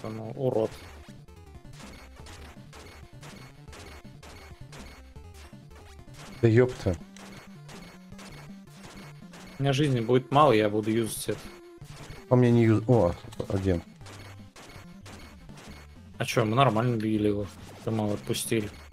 просто, ну, урод. Да ёпта. У меня жизни будет мало, я буду юзать это. Он мне не юз... О, один. А чё, мы нормально били его. Мы отпустили.